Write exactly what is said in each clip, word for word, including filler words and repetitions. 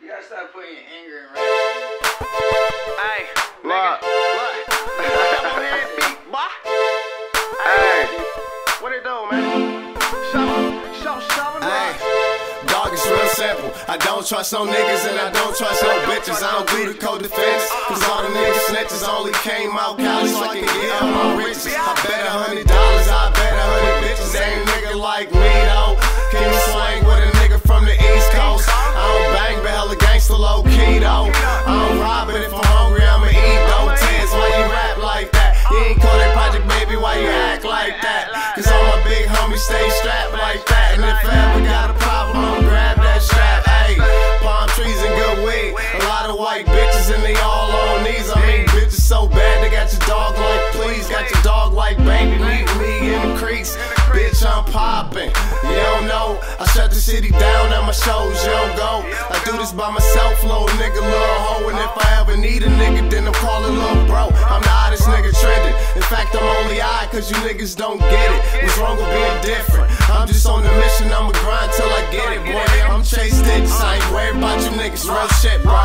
You gotta stop putting your anger in rap. Hey, look, look. ShovelHead beat, boy. hey, What it do, man? Shovel, shovel, shovel, hey. Dog, it's real simple. I don't trust no niggas and I don't trust no bitches. I don't do the co-defense, cause all the niggas snitches only came out college so I can get all my riches. I bet a hundred dollars, I bet a hundred bitches. Ain't nigga like me though. Can you swing with a nigga from the East Coast? I don't bang, but hella gangsta low key though. I don't rob, but if I'm hungry, I'ma eat though. Tez, why you rap like that? You ain't call that project, baby, why you act like that? Cause all my big homies stay strapped like that. And if I ever got a problem, I'ma grab that strap. Ayy, palm trees and good weed. A lot of white bitches and they all on knees. I mean, bitches so bad they got your dog like please. Got your dog like baby, meet me in the crease. Bitch, I'm poppin'. You don't know, I shut the city down at my shows, you don't go. I do this by myself, little nigga, little hoe. And if I ever need a nigga, then I'm calling little bro. I'm the hottest nigga trending. In fact, I'm only odd cause you niggas don't get it. What's wrong with being different? I'm just on the mission, I'ma grind till I get it, boy. I'm Chase Digits, I ain't worried about you niggas, real shit, bro.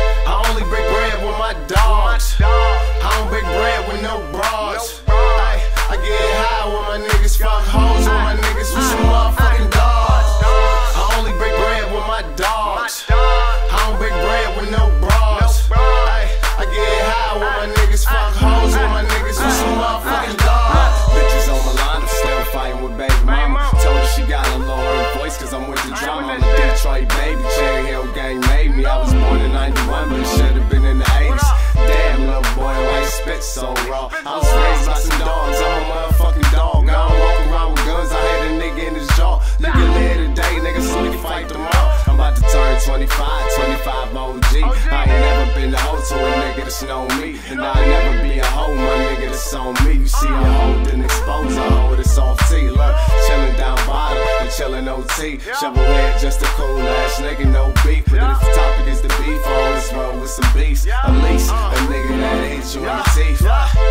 I only break bread with my dogs. I don't break bread with no bras. Ay, I get high when my niggas fuck hoes, when my niggas with some motherfucking dogs. I only break bread with my dogs. I don't break bread with no bras. Ay, I get high when my niggas fuck hoes, when my niggas with some motherfucking dogs. Bitches on my line, I'm still fighting with baby mama. Told her she got a lower voice cause I'm with the drama. I'm a Detroit baby, Cherry Hill gang made me. I was born in ninety-one, but it should've been in the eighties. Damn, little boy, why you spit so raw? I was raised by some dogs, I'm a motherfucking dog. I don't walk around with guns, I hit a nigga in his jaw. You can live today, nigga, so we can fight tomorrow. I'm about to turn twenty-five, twenty-five O G. I ain't never been a hoe to a nigga that's known me. And I'll never be a hoe, my nigga that's on me. You see a hoe, then expose a hoe, it's off T. Look, chillin' down bottom, and chillin' O T. ShovelHead, just a cool ass nigga, no beef. But if the topic is the beef, I always roll with some beefs. At least a nigga that hits you in the teeth.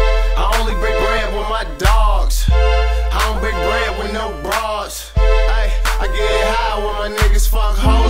I only break bread with my dogs. I don't break bread with no bras. Ay, I get high when my niggas fuck hoes.